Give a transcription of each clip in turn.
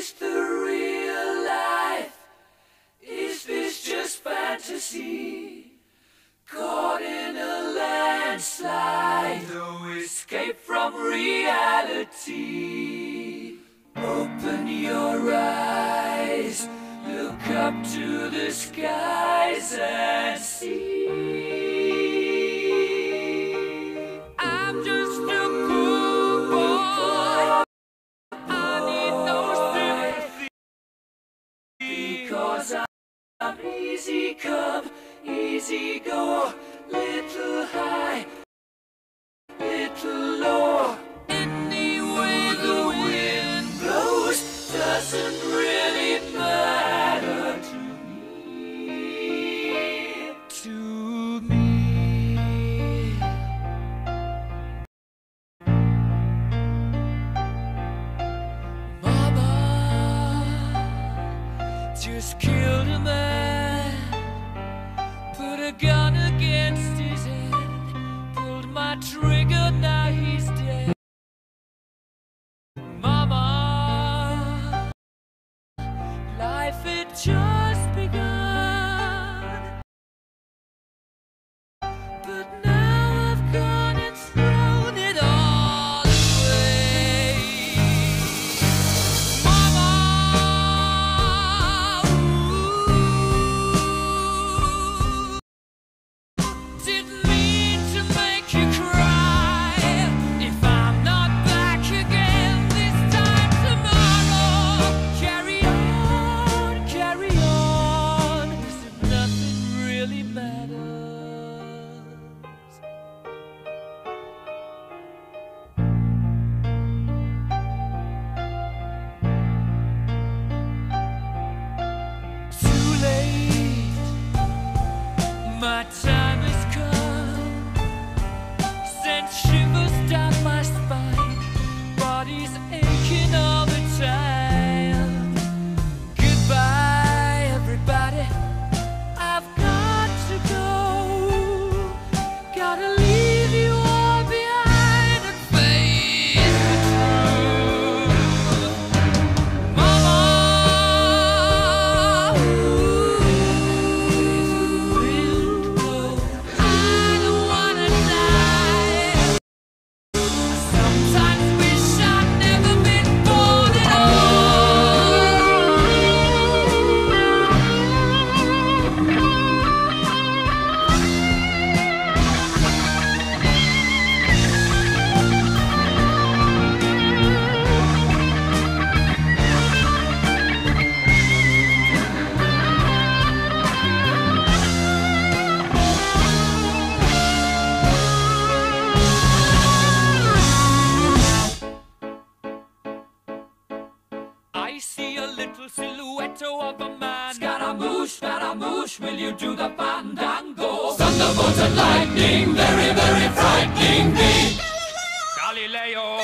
this the real life? Is this just fantasy? Caught in a landslide, no escape from reality. Open your eyes, look up to the skies and see. I'm just a poor boy, I need no sympathy, because I'm easy come, easy go, little high, little low. Any way the wind blows doesn't really matter to me, to me. Mama just killed a man, put a gun against his head, pulled my trigger, now he's dead. Mama, life had just begun, but now I've gone and thrown it all away. Mama, didn't mean to make you cry. If I'm not back again this time tomorrow, carry on, as if nothing really matters. Too late, my time has come, sent shivers down my spine, body's aching all the time. Goodbye, everybody, I've got to go, gotta leave you all behind and face the truth. Mama, I don't wanna die. Sometimes wish I'd never been born at I see a little silhouette of a man. Scaramouche, will you do the fandango? Thunderbolts and lightning, very, very frightening me. Galileo,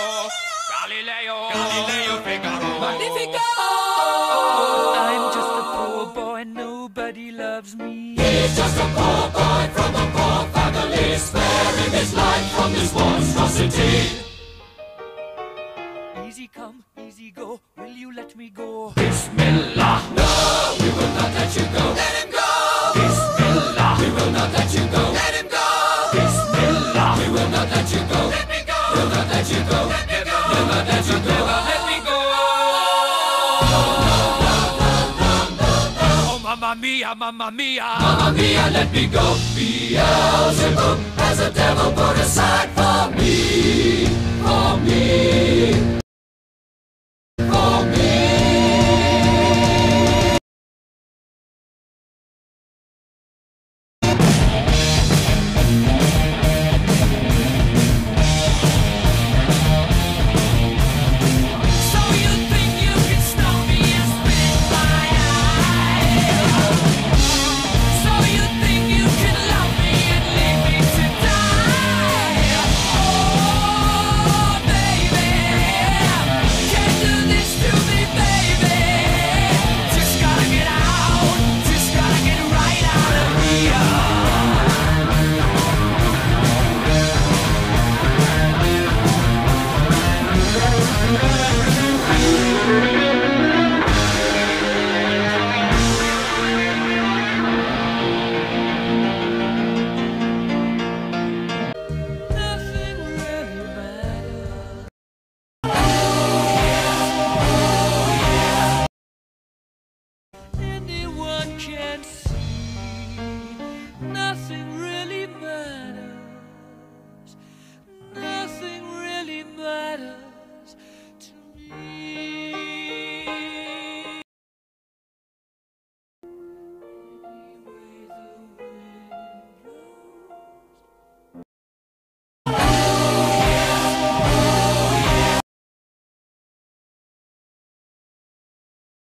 Figaro. Magnifico! I'm just a poor boy, nobody loves me. He's just a poor boy from a poor family, sparing his life from this monstrosity. Easy come, easy go, will you let me go? Bismillah, no, we will not let you go. Let him go! Bismillah, we will not let you go. Let him go! Bismillah, we will not let you go. Let me go! We'll not let you go. Let me go! We'll not let you go. Let me go! Oh, mamma mia, mamma mia. Mamma mia, let me go. Beelzebub has a devil put aside for me.